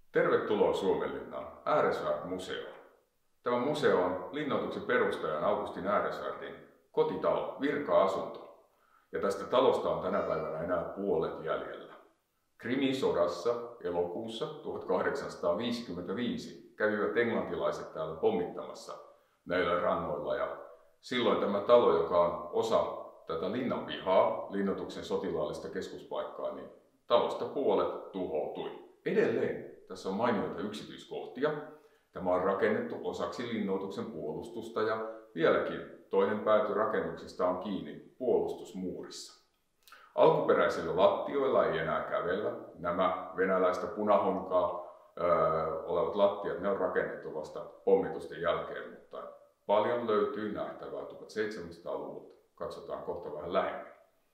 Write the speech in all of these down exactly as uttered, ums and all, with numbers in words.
Tervetuloa Suomenlinnaan Ääresvärt-museoon. Tämä museo on linnoituksen perustajan Augustin Ääresvärtin kotitalo, virka-asunto. Ja tästä talosta on tänä päivänä enää puolet jäljellä. Krimin sodassa elokuussa tuhatkahdeksansataaviisikymmentäviisi kävivät englantilaiset täällä pommittamassa näillä rannoilla. Ja silloin tämä talo, joka on osa tätä linnanpihaa, linnoituksen sotilaallista keskuspaikkaa, niin talosta puolet tuhoutui. Edelleen tässä on mainioita yksityiskohtia. Tämä on rakennettu osaksi linnoituksen puolustusta ja vieläkin toinen pääty rakennuksesta on kiinni puolustusmuurissa. Alkuperäisillä lattioilla ei enää kävellä. Nämä venäläistä punahonkaa öö, olevat lattiat, ne on rakennettu vasta pommitusten jälkeen, mutta paljon löytyy nähtävää tuhatseitsemänsataaluvulta. Katsotaan kohta vähän lähemmin.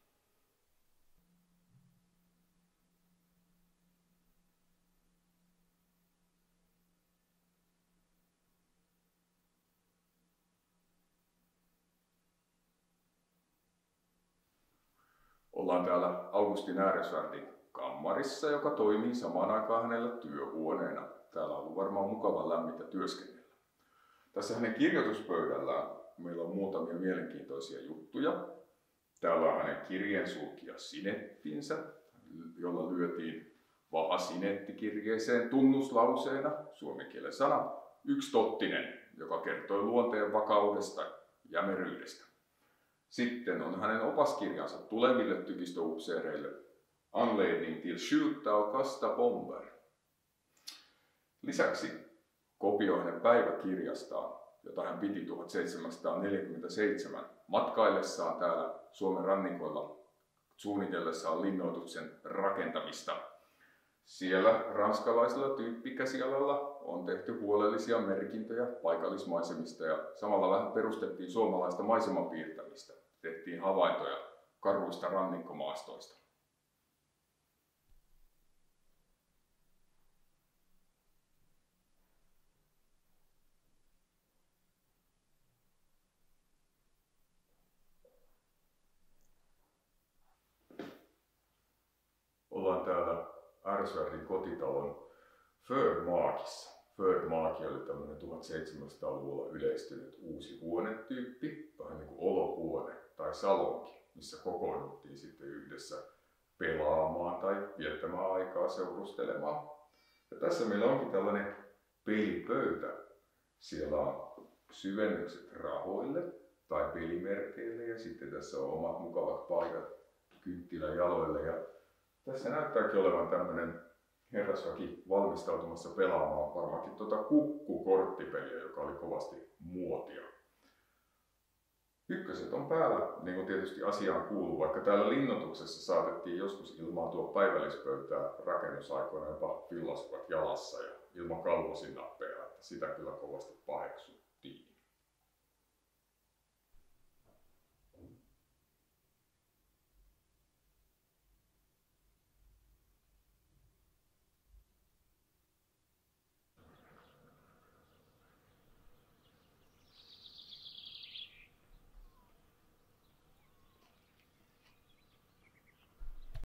Ollaan täällä Augustin Ääresvärtin kammarissa, joka toimii samaan aikaan hänellä työhuoneena. Täällä on ollut varmaan mukava lämmintä työskennellä. Tässä hänen kirjoituspöydällään meillä on muutamia mielenkiintoisia juttuja. Täällä on hänen kirjeensulkija sinettinsä, jolla lyötiin vaha-sinettikirjeeseen tunnuslauseena, suomen kielen sana, yksi tottinen, joka kertoi luonteen vakaudesta ja jämeryydestä. Sitten on hänen opaskirjansa tuleville tykistöupseereille Anledning till skjuta och kasta bomber. Lisäksi kopio hänen päiväkirjastaan, jota hän piti tuhatseitsemänsataaneljäkymmentäseitsemän matkaillessaan täällä Suomen rannikoilla suunnitellessaan linnoituksen rakentamista. Siellä ranskalaisella tyyppikäsialalla on tehty huolellisia merkintöjä paikallismaisemista ja samalla vähän perustettiin suomalaista maisemapiirtämistä. Tehtiin havaintoja karuista rannikkomaastoista. Ollaan täällä Ääresvärtin kotitalon Förmaakissa. Förmaaki oli tämmöinen tuhatseitsemänsataaluvulla yleistynyt uusi huonetyyppi, vähän niin kuin olohuone tai salonki, missä kokoonnuttiin sitten yhdessä pelaamaan tai viettämään aikaa seurustelemaan. Ja tässä meillä onkin tällainen pelipöytä. Siellä on syvennykset rahoille tai pelimerkeille ja sitten tässä on omat mukavat paikat kynttiläjaloille. Ja tässä näyttääkin olevan tämmöinen herrasväki valmistautumassa pelaamaan varmaankin tuota kukkukorttipeliä, joka oli kovasti muotia. Ykköset on päällä, niin kuin tietysti asiaan kuuluu, vaikka täällä linnoituksessa saatettiin joskus ilmaantua päivällispöytää rakennusaikoina jopa villaskuvat jalassa ja ilman kalvosinappeja, että sitä kyllä kovasti paheksuu.